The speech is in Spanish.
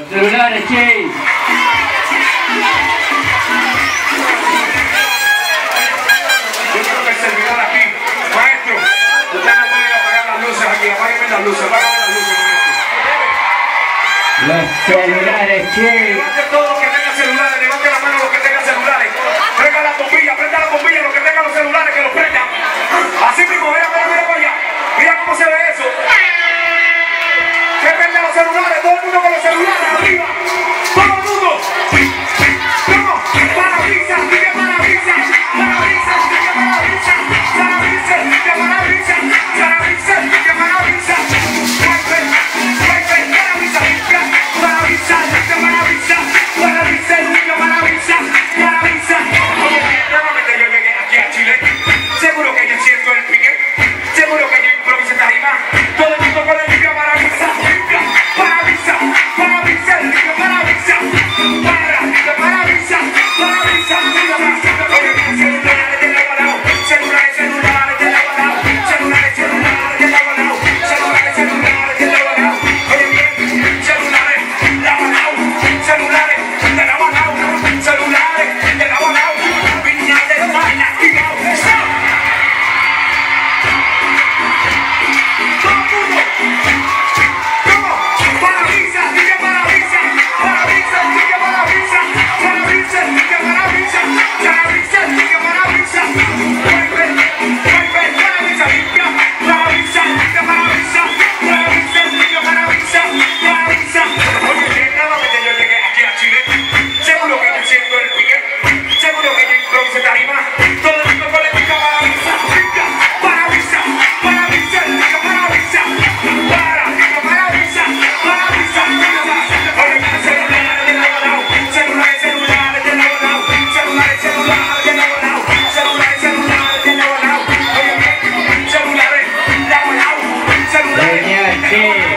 Celulares, che. Yo creo que el servidor aquí, maestro, ustedes no pueden apagar las luces aquí, apáguenme las luces, maestro. Los celulares, che. Levante todos los que tengan celulares, levante la mano los que tengan celulares. Prenda la bombilla, los que tengan los celulares que los prendan. Así mismo, mira para allá. Mira cómo se ve eso. Que prenda los celulares, todo el mundo con los celulares arriba. Todo el mundo. Vamos, parabrisas, sigue parabrisas, parabrisas, sigue parabrisas, parabrisas, sigue parabrisas, parabrisas, sigue parabrisas. Seguro que yo siento el pique, seguro que yo improviso tarima. Todo el mundo con el limpia parabrisas, limpia parabrisas, parabrisas, limpia parabrisas, parabrisas, parabrisas, celulares del agua lado, celulares del agua lado, celulares del agua lado, celulares del agua lado. Oye bien, celulares del agua lado, celulares del agua lado, celulares del agua lado, piña del mar activado. Seguro que yo siento el pique, seguro que yo improviso tarima. Todo el mundo con el pique parabrisas, limpia parabrisas, parabrisas, limpia parabrisas, parabrisas, parabrisas. Oye, celulares del agua lado, celulares del agua lado, celulares del agua lado, celulares del agua lado. Oye, celulares del agua lado, celulares. Genial, che.